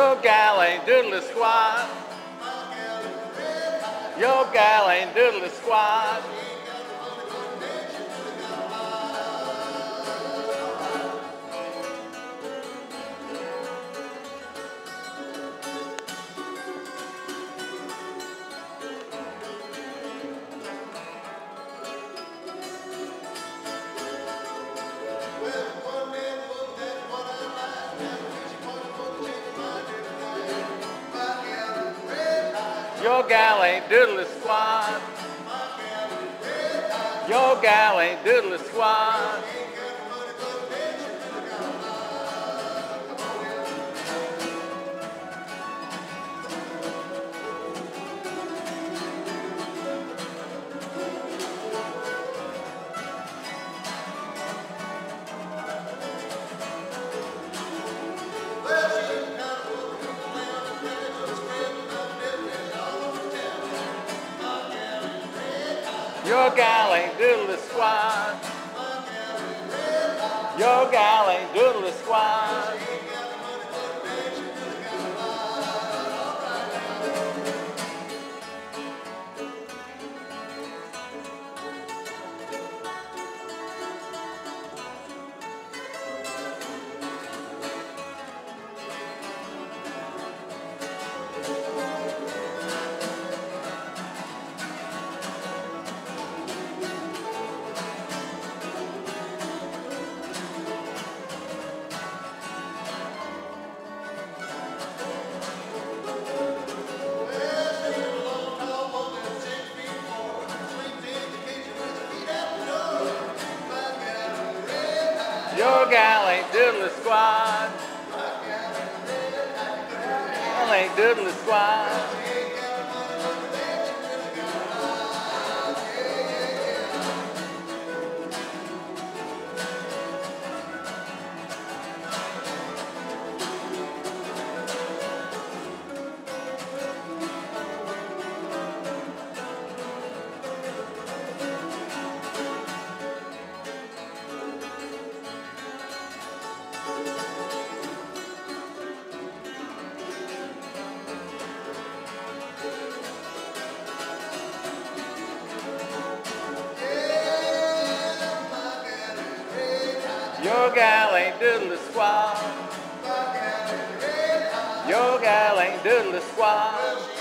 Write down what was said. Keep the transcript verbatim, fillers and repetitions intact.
Your gal ain't doodly squat. Your gal ain't doodly squat. Your gal ain't doodly squat. Your gal ain't doodly squat. Your gal ain't doodly squat. Your gal ain't doodly squat. Your gal ain't doodly squat. Gal ain't doodly squat. Your gal ain't doodly squat. Your gal ain't doodly squat.